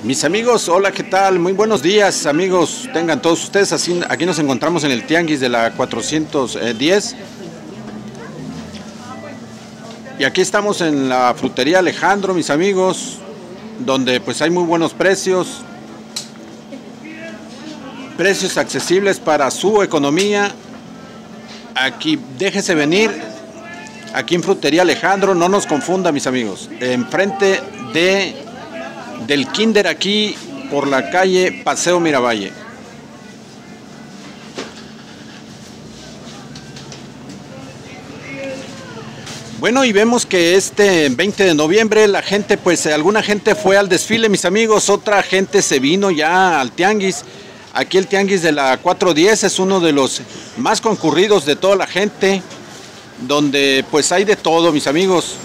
Mis amigos, hola, ¿qué tal? Muy buenos días, amigos. Tengan todos ustedes. Aquí nos encontramos en el Tianguis de la 410. Y aquí estamos en la frutería Alejandro, mis amigos, donde pues hay muy buenos precios. Precios accesibles para su economía. Aquí, déjese venir. Aquí en Frutería Alejandro, no nos confunda, mis amigos. Enfrente del Kinder, aquí por la calle Paseo Miravalle. Bueno, y vemos que este 20 de noviembre la gente, pues alguna gente fue al desfile, mis amigos, otra gente se vino ya al tianguis. Aquí el tianguis de la 410 es uno de los más concurridos de toda la gente, donde pues hay de todo, mis amigos.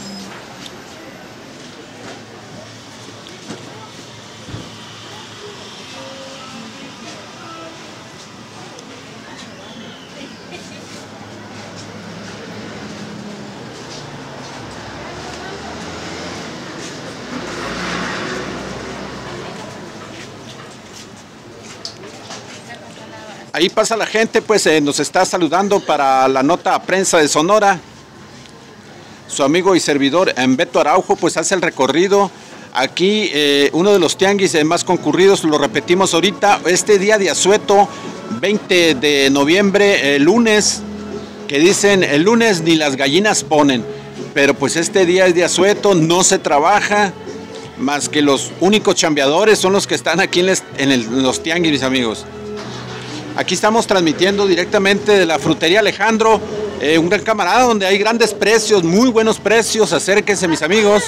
Ahí pasa la gente, pues nos está saludando para la nota a prensa de Sonora. Su amigo y servidor Beto Araujo pues hace el recorrido. Aquí uno de los tianguis más concurridos, lo repetimos ahorita, este día de asueto, 20 de noviembre, el lunes, que dicen el lunes ni las gallinas ponen, pero pues este día es de asueto, no se trabaja, más que los únicos chambeadores son los que están aquí en los tianguis, mis amigos. Aquí estamos transmitiendo directamente de la frutería Alejandro, un gran camarada donde hay grandes precios, muy buenos precios. Acérquense, mis amigos.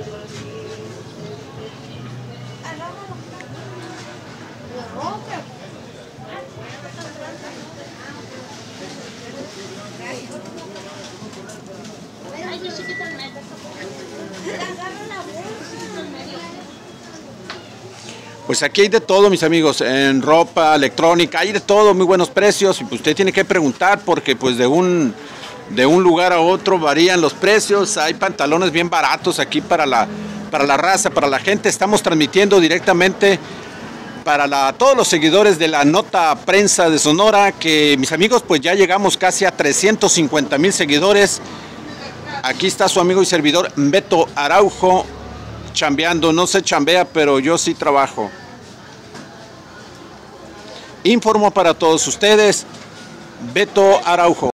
Pues aquí hay de todo, mis amigos, en ropa, electrónica, hay de todo, muy buenos precios. Y pues usted tiene que preguntar porque pues de un lugar a otro varían los precios. Hay pantalones bien baratos aquí para la raza, para la gente. Estamos transmitiendo directamente para todos los seguidores de la nota prensa de Sonora, que mis amigos pues ya llegamos casi a 350,000 seguidores. Aquí está su amigo y servidor Beto Araujo, chambeando. No se chambea, pero yo sí trabajo. Informo para todos ustedes, Beto Araujo.